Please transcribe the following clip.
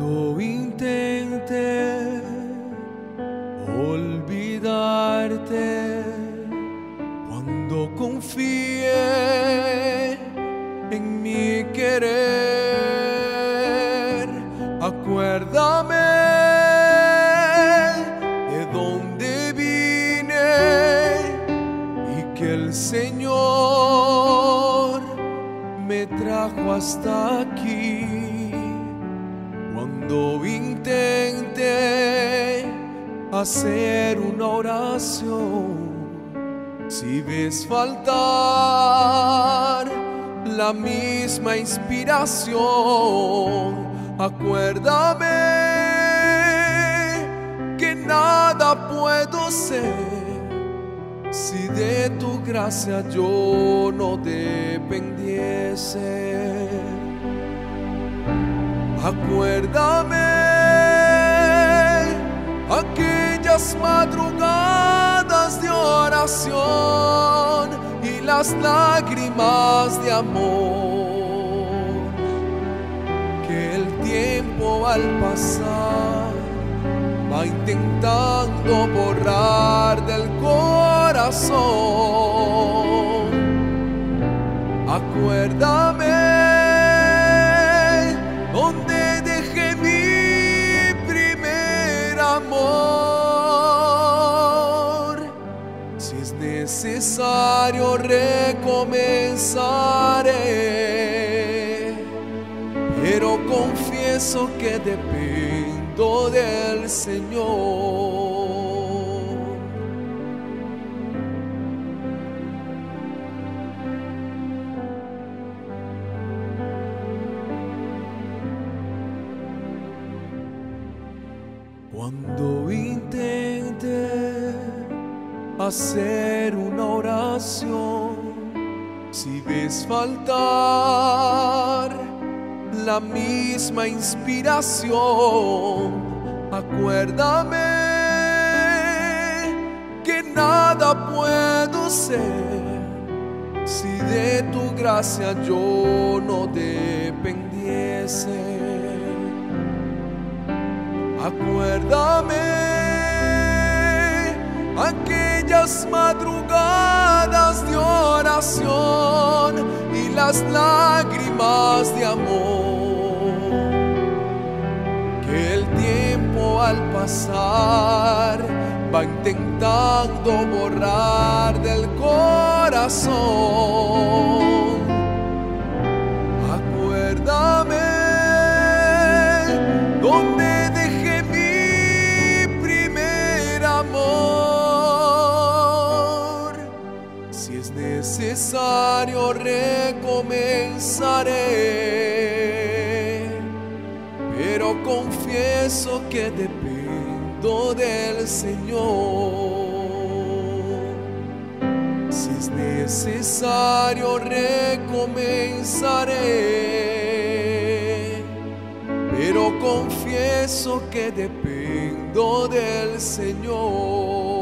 Cuando intente olvidarte, cuando confíe en mi querer, acuérdame de dónde vine y que el Señor me trajo hasta aquí. Cuando intente hacer una oración, si ves faltar la misma inspiración, acuérdame que nada puedo ser si de tu gracia yo no dependiese. Acuérdame aquellas madrugadas de oración y las lágrimas de amor que el tiempo al pasar va intentando borrar del corazón. Acuérdame donde dejé mi primer amor. Si es necesario recomenzaré, pero confieso que dependo del Señor. Cuando intente hacer una oración, si ves faltar la misma inspiración, acuérdame que nada puedo ser si de tu gracia yo no dependiese. Acuérdame aquellas madrugadas de oración y las lágrimas de amor que el tiempo al pasar va intentando borrar del corazón. Acuérdame donde dejé mi primer amor. Si es necesario recomenzaré, pero confieso que dependo del Señor. Si es necesario recomenzaré, pero confieso que dependo del Señor.